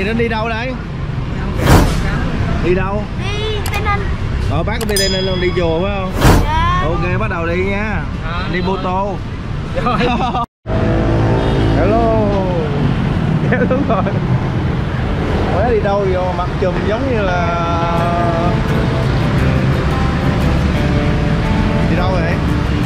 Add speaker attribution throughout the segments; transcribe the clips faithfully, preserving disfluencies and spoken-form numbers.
Speaker 1: Ninh đi đâu đấy? Đi đâu?
Speaker 2: Đi Tây Ninh.
Speaker 1: Ờ bác có đi Tây Ninh luôn, đi chùa phải không?
Speaker 2: Dạ.
Speaker 1: Ok bắt đầu đi nha.
Speaker 3: À,
Speaker 1: đi mô tô.
Speaker 3: Rồi.
Speaker 1: Hello. Dạ đúng rồi. Mới đi đâu vô mặt chùm giống như là đi đâu vậy?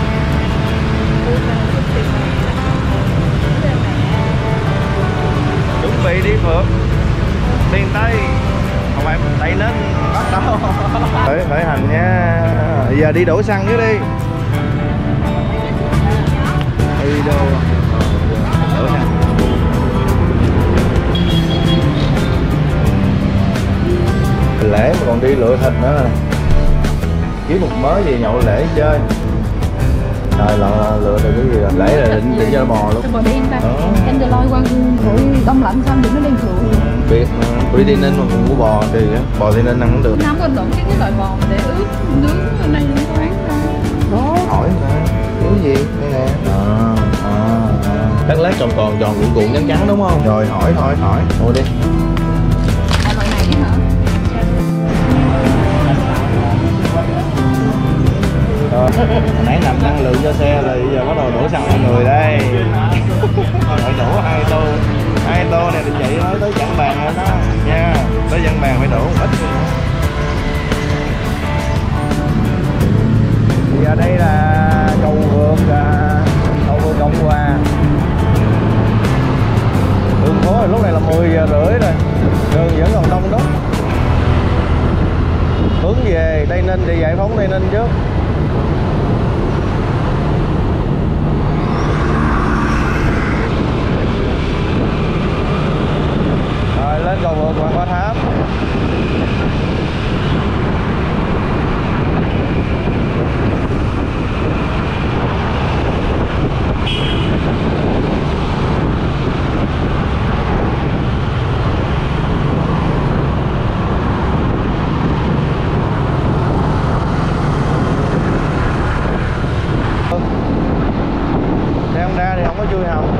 Speaker 1: Chuẩn bị đi phượt miền Tây, không phải Tây Ninh bắt đầu. Khởi khởi hành nha. Giờ đi đổ xăng chứ đi. Đi đâu? Đổ xăng. Lễ mà còn đi lựa thịt nữa nè. Kiếm một mớ gì nhậu lễ chơi. Rồi lựa, lựa được cái gì rồi. Lễ là định, định cho bò luôn.
Speaker 4: Bò đen ta. Emจะลอยqua khỏi đông lạnh xong thì nó đen thượng.
Speaker 1: Biết, đi Tây Ninh mà cũng có bò thì bò Tây Ninh ăn cũng được.
Speaker 4: Nam có lộn cái cái loại bò để ướp nướng ở đây nó bán ra.
Speaker 1: Đó, hỏi nè, cái gì? Đây nè. À, à, à. Lát lát tròn tròn tròn cuộn cuộn trắng trắng đúng không? Rồi hỏi thôi, hỏi. Mua đi.
Speaker 4: À, loại này hả?
Speaker 1: Rồi, hồi nãy nằm năng lượng cho xe rồi giờ bắt đầu đổ xăng mọi người đây. Phải đổ hai tô, hai tô này thì chị nói tới dặn bàn rồi đó nha, tới dặn bàn phải đổ một ít. Thì ở đây là cầu vượt, cầu vượt Cộng Hòa. Đường phố lúc này là mười giờ rưỡi rồi, đường vẫn còn đông đúc. Hướng về Tây Ninh đi Giải Phóng Tây Ninh trước. Rồi lên cầu vượt Hoàng Hoa Thám. Xe Honda thì không có chui hồng.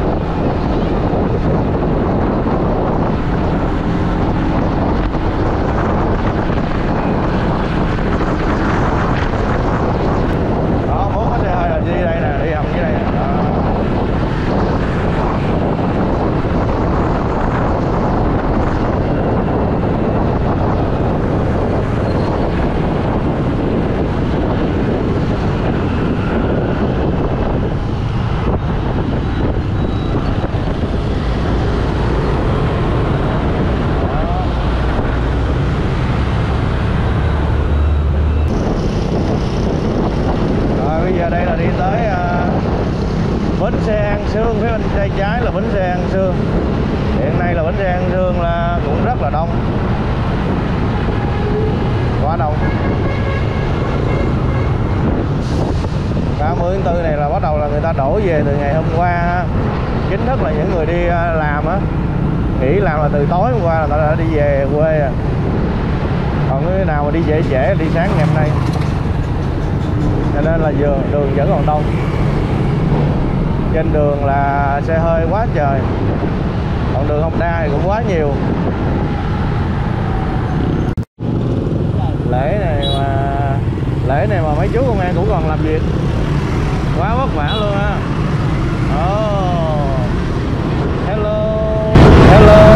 Speaker 1: Đó, bốn cái xe hơi là đi đây nè, đi hồng dưới đây nè. Đó. Đây là đi tới uh, bến xe An Sương, phía bên tay trái là bến xe An Sương. Hiện nay là bến xe An Sương là cũng rất là đông, quá đông. ba mươi tháng tư này là bắt đầu là người ta đổ về từ ngày hôm qua. Chính thức là những người đi làm á, nghỉ làm là từ tối hôm qua là ta đã đi về quê à. Còn cái nào mà đi trễ trễ đi sáng ngày hôm nay, cho nên là đường, đường vẫn còn đông. Trên đường là xe hơi quá trời, còn đường Honda thì cũng quá nhiều. Lễ này mà lễ này mà mấy chú công an cũng còn làm việc, quá vất vả luôn á. Oh. Hello. Hello.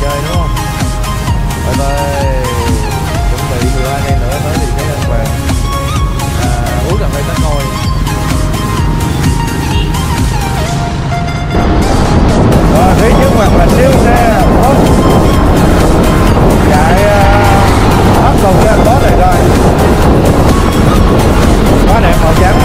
Speaker 1: chơi đúng không? Rồi tôi chuẩn bị mười hai ngày nữa tới thì sẽ lên về à, uống cà phê tách ngôi. Rồi phía trước mặt là siêu xe Boss chạy ấp uh, cùng cái anh Boss này coi, quá đẹp màu trắng.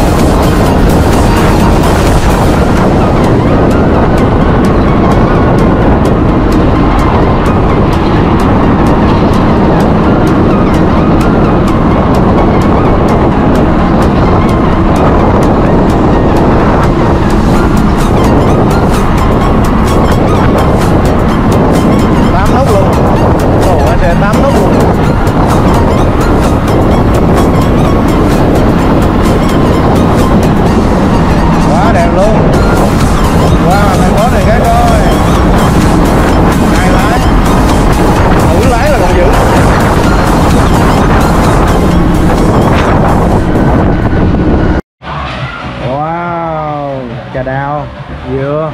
Speaker 1: Tám nút luôn, ồ anh xe tám nút luôn. Quá đẹp luôn. Wow, thằng Boss này cái coi, ai lái, thử lái là còn dữ. Wow, trà đào, dừa.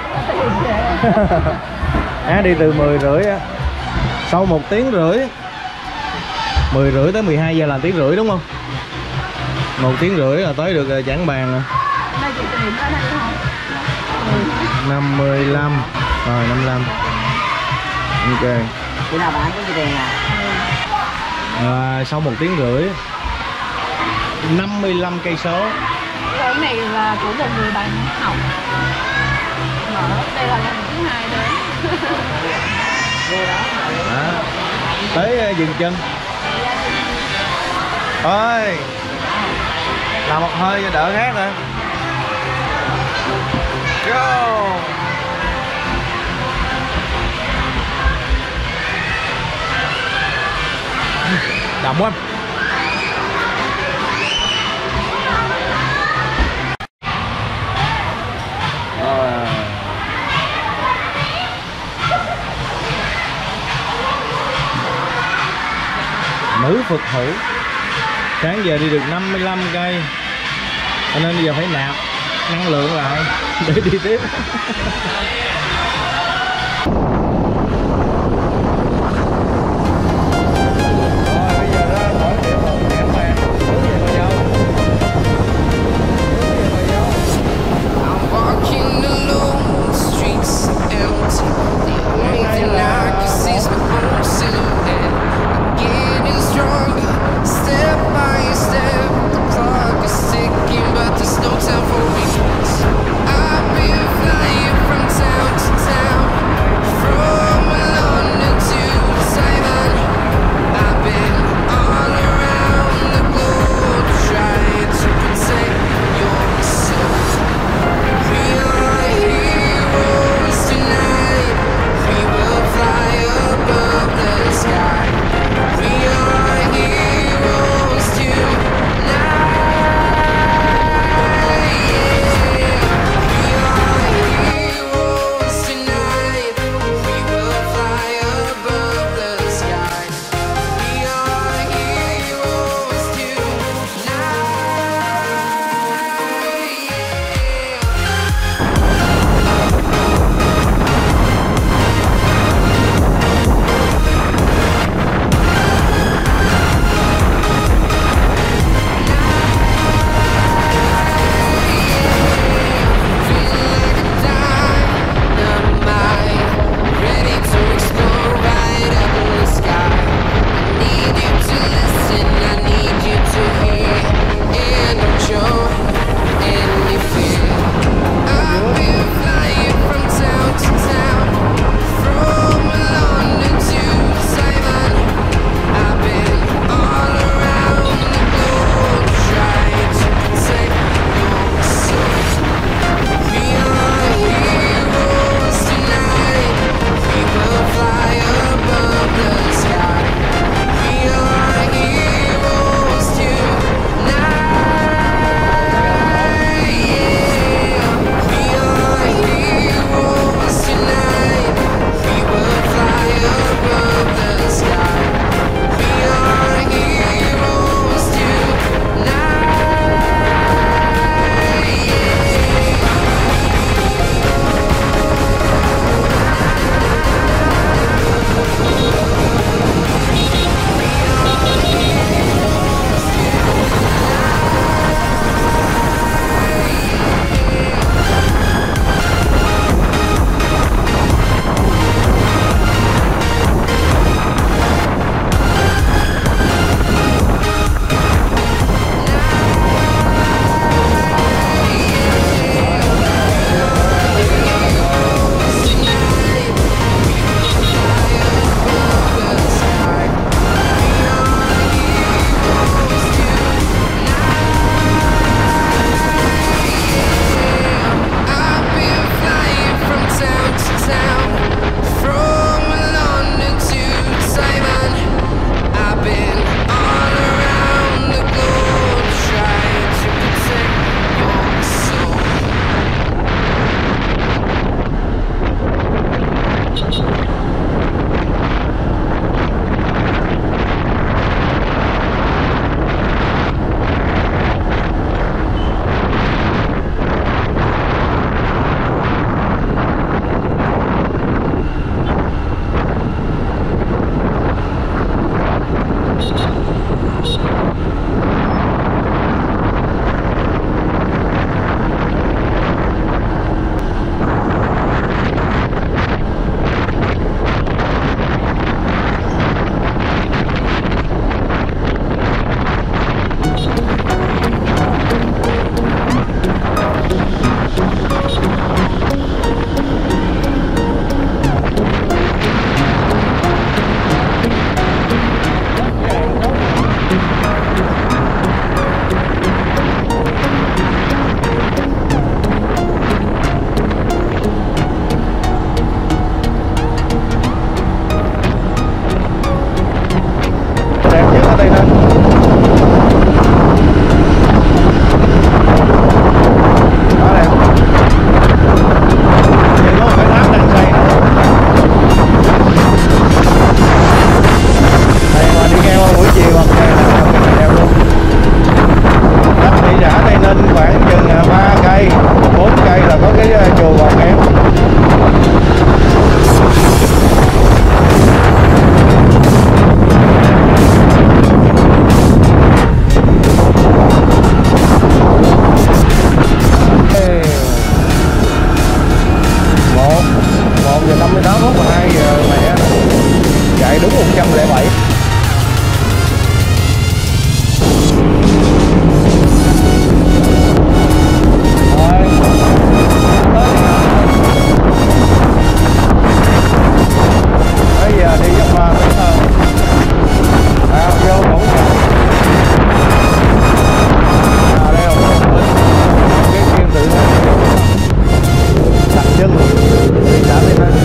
Speaker 1: Á đi từ mười rưỡi á, sau một tiếng rưỡi, mười rưỡi tới mười hai giờ là tiếng rưỡi đúng không? Một tiếng rưỡi là tới được Trảng Bàng rồi. Năm mươi lăm rồi, năm mươi lăm. Ok.
Speaker 2: Khi nào bán cái tiền à?
Speaker 1: À, sau một tiếng rưỡi, năm mươi lăm cây số.
Speaker 4: Cái này là của một người bạn học. Mở đây là lần thứ hai đấy.
Speaker 1: Đó. Tới dừng chân. Thôi làm một hơi cho đỡ khác nữa. Go. Đậm quá. Nữ Phật hữu. Sáng giờ đi được năm mươi lăm cây, cho nên bây giờ phải nạp năng lượng lại để đi tiếp.
Speaker 3: I've been flying from town
Speaker 1: trăm lẻ bảy. Bây giờ đi dốc hoa Mỹ Tho. À, vô cổng à, đây là cái kim tự đặt chân đi trả lên đây.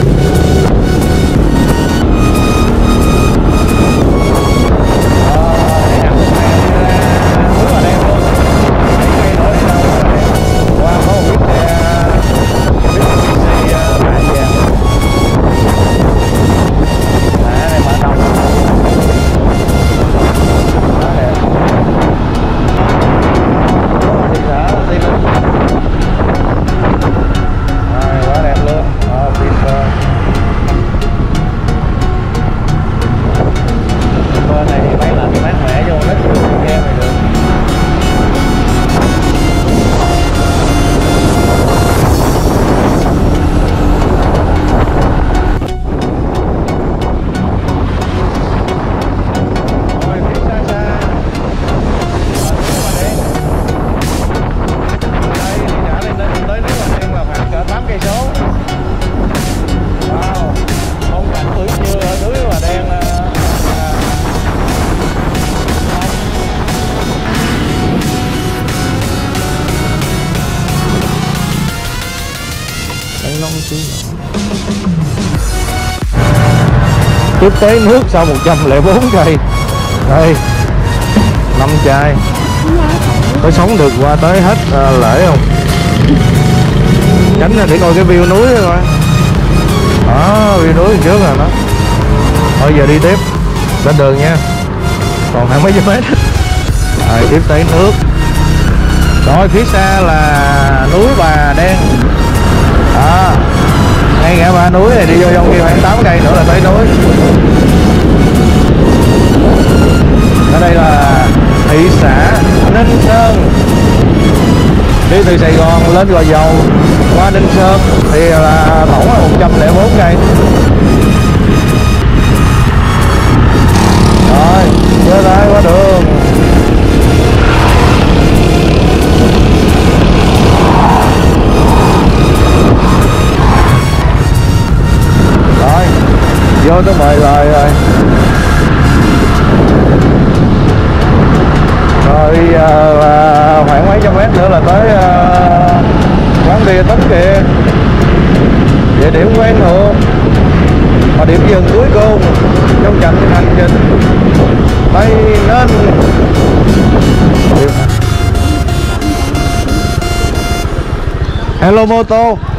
Speaker 1: Tiếp tế nước sau một trăm lẻ bốn cây. Đây năm chai. Có sống được qua tới hết à, lễ không? Tránh ra để coi cái view núi coi. Đó, view núi trước rồi đó. Thôi giờ đi tiếp lên đường nha. Còn hai mấy trăm mét. Rồi tiếp tế nước. Rồi phía xa là núi Bà Đen. Đó. Ngay ngã ba núi này đi vô trong kia khoảng tám cây nữa là tới núi. Ở đây là thị xã Ninh Sơn. Đi từ Sài Gòn lên Gò Dầu qua Ninh Sơn thì là tổng là một trăm lẻ bốn cây. Rồi, đưa tay qua đường. Rồi, vô tới mời lời rồi. Rồi giờ là khoảng mấy trăm mét nữa là tới uh, quán bia Tấn Kia. Địa điểm quen thuộc và điểm dừng cuối cùng trong chặng hành trình Tây Ninh. Hello mô tô.